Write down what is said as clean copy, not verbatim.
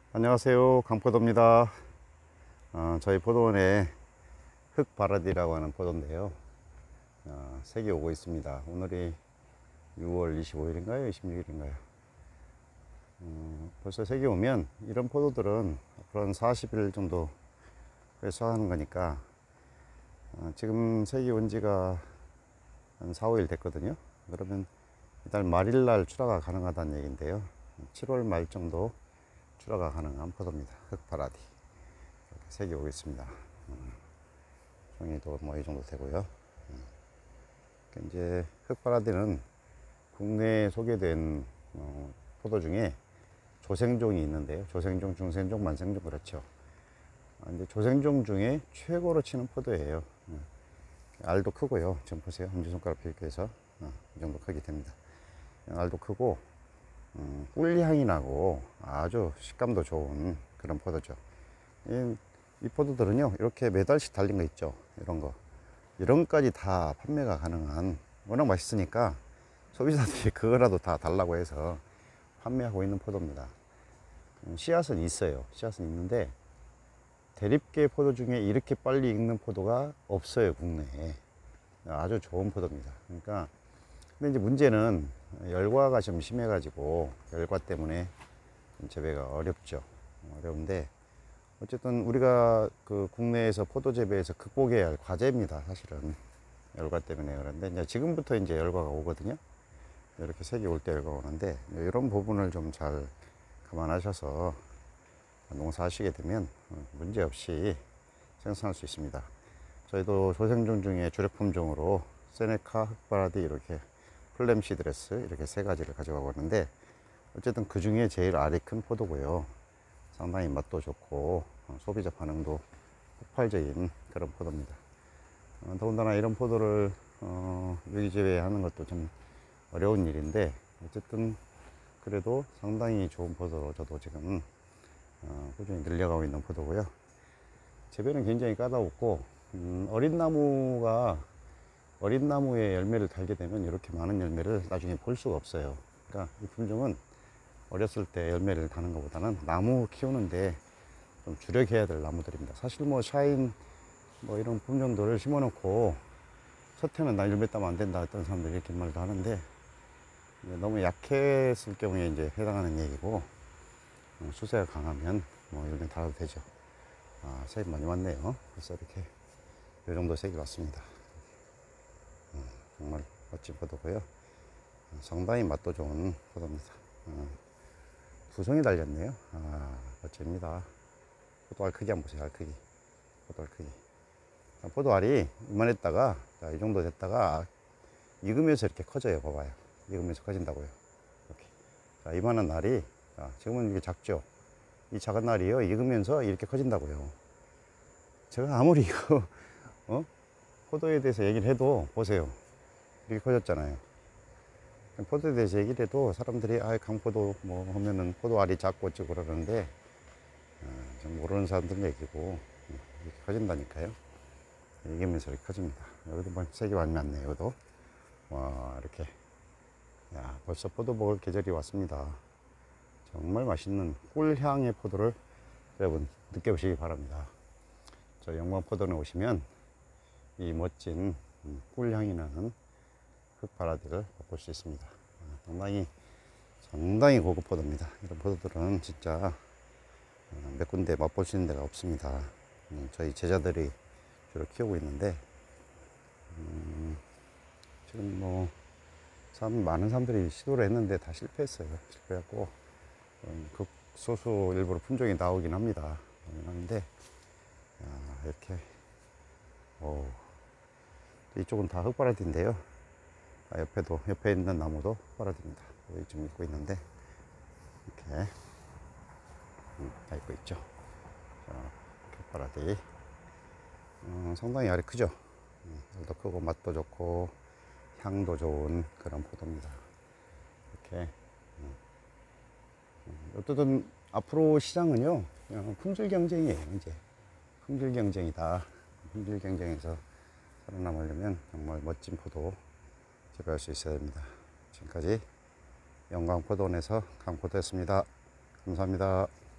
안녕하세요, 강포도입니다. 저희 포도원에 흑바라디라고 하는 포도인데요, 색이 오고 있습니다. 오늘이 6월 25일인가요 26일인가요? 벌써 색이 오면 이런 포도들은 앞으로 한 40일 정도 수확하는 거니까, 지금 색이 온 지가 한 4, 5일 됐거든요. 그러면 이달 말일날 출하가 가능하다는 얘기인데요, 7월 말 정도 출하가 가능한 포도입니다. 흑바라디. 이렇게 색이 오겠습니다. 종이도 뭐 이 정도 되고요. 이제 흑바라디는 국내에 소개된 포도 중에 조생종이 있는데요. 조생종, 중생종, 만생종, 그렇죠. 이제 조생종 중에 최고로 치는 포도예요. 알도 크고요. 지금 보세요. 엄지손가락 비교해서 이 정도 크기 됩니다. 알도 크고 꿀향이 나고 아주 식감도 좋은 그런 포도죠. 이 포도들은요, 이렇게 매달씩 달린 거 있죠. 이런 까지 다 판매가 가능한, 워낙 맛있으니까 소비자들이 그거라도 다 달라고 해서 판매하고 있는 포도입니다. 씨앗은 있어요. 씨앗은 있는데 대립계 포도 중에 이렇게 빨리 익는 포도가 없어요, 국내에. 아주 좋은 포도입니다. 그러니까 근데 이제 문제는 열과가 좀 심해가지고, 열과 때문에 좀 재배가 어렵죠. 어려운데 어쨌든 우리가 그 국내에서 포도 재배에서 극복해야 할 과제입니다, 사실은. 열과 때문에. 그런데 이제 지금부터 이제 열과가 오거든요. 이렇게 색이 올 때 열과가 오는데, 이런 부분을 좀 잘 감안하셔서 농사하시게 되면 문제없이 생산할 수 있습니다. 저희도 조생종 중에 주력품종으로 세네카, 흑바라디, 이렇게 플렘시드레스, 이렇게 세 가지를 가져가고 있는데, 어쨌든 그 중에 제일 알이 큰 포도고요. 상당히 맛도 좋고 소비자 반응도 폭발적인 그런 포도입니다. 더군다나 이런 포도를 유기재배하는 것도 좀 어려운 일인데, 어쨌든 그래도 상당히 좋은 포도로 저도 지금 꾸준히 늘려가고 있는 포도고요. 재배는 굉장히 까다롭고, 어린 나무에 열매를 달게 되면 이렇게 많은 열매를 나중에 볼 수가 없어요. 그러니까 이 품종은 어렸을 때 열매를 다는 것보다는 나무 키우는데 좀 주력해야 될 나무들입니다. 사실 뭐 샤인 뭐 이런 품종들을 심어 놓고 첫해는 나 열매 따면 안 된다 했던 사람들이 이렇게 말도 하는데, 너무 약했을 경우에 이제 해당하는 얘기고, 수세가 강하면 뭐 열매 달아도 되죠. 색이 많이 왔네요. 벌써 이렇게 이 정도 색이 왔습니다. 정말 멋진 포도고요. 상당히 맛도 좋은 포도입니다. 두 송이 달렸네요. 멋집니다. 포도알 크기 한번 보세요. 알 크기. 포도알 크기. 포도알이 이만했다가, 이 정도 됐다가 익으면서 이렇게 커져요. 봐봐요. 익으면서 커진다고요. 이렇게. 자, 이만한 알이, 지금은 이게 작죠. 이 작은 알이요, 익으면서 이렇게 커진다고요. 제가 아무리 이거 포도에 대해서 얘기를 해도 보세요. 이렇게 커졌잖아요. 포도에 대해서 얘기를 해도 사람들이 강포도 뭐 하면은 포도알이 작고 어쩌고 그러는데, 좀 모르는 사람들 얘기고, 이렇게 커진다니까요. 익으면서 이렇게 커집니다. 여기도 뭐 색이 많이 났네요. 여기도. 와, 이렇게. 야, 벌써 포도 먹을 계절이 왔습니다. 정말 맛있는 꿀향의 포도를 여러분 느껴보시기 바랍니다. 저 영광포도원에 오시면 이 멋진 꿀향이 나는 흑바라디를 맛볼 수 있습니다. 상당히 고급 포도입니다. 이런 포도들은 진짜 몇 군데 맛볼 수 있는 데가 없습니다. 저희 제자들이 주로 키우고 있는데, 지금 뭐 많은 사람들이 시도를 했는데 다 실패했어요. 실패했고, 극소수 일부러 품종이 나오긴 합니다. 하는데, 이렇게 이쪽은 다 흑바라디인데요. 옆에 있는 나무도 흑바라디입니다. 여기 좀 있고 있는데, 이렇게 다 있고 있죠. 흑바라디. 상당히 알이 크죠. 알도 크고 맛도 좋고 향도 좋은 그런 포도입니다. 이렇게. 어쨌든 앞으로 시장은요, 그냥 품질 경쟁이에요. 이제 품질 경쟁이다. 품질 경쟁에서 살아남으려면 정말 멋진 포도 재배할 수 있어야 됩니다. 지금까지 영광포도원에서 강포도였습니다. 감사합니다.